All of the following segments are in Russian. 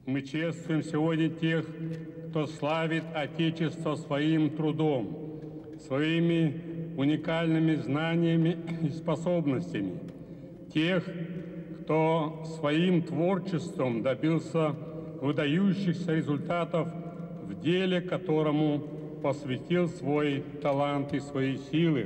Мы чествуем сегодня тех, кто славит Отечество своим трудом, своими уникальными знаниями и способностями. Тех, кто своим творчеством добился выдающихся результатов в деле, которому посвятил свой талант и свои силы.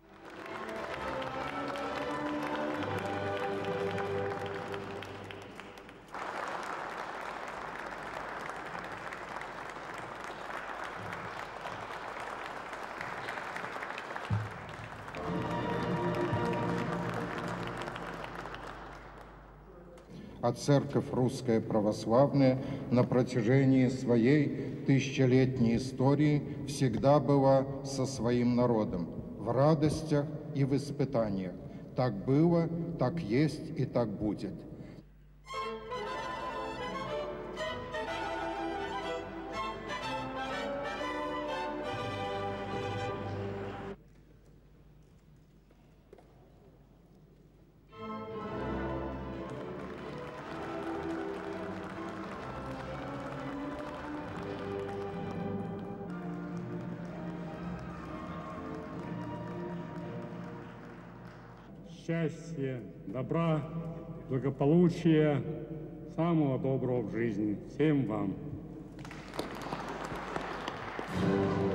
А Церковь Русская Православная на протяжении своей тысячелетней истории всегда была со своим народом в радостях и в испытаниях. Так было, так есть и так будет. Счастья, добра, благополучия, самого доброго в жизни. Всем вам.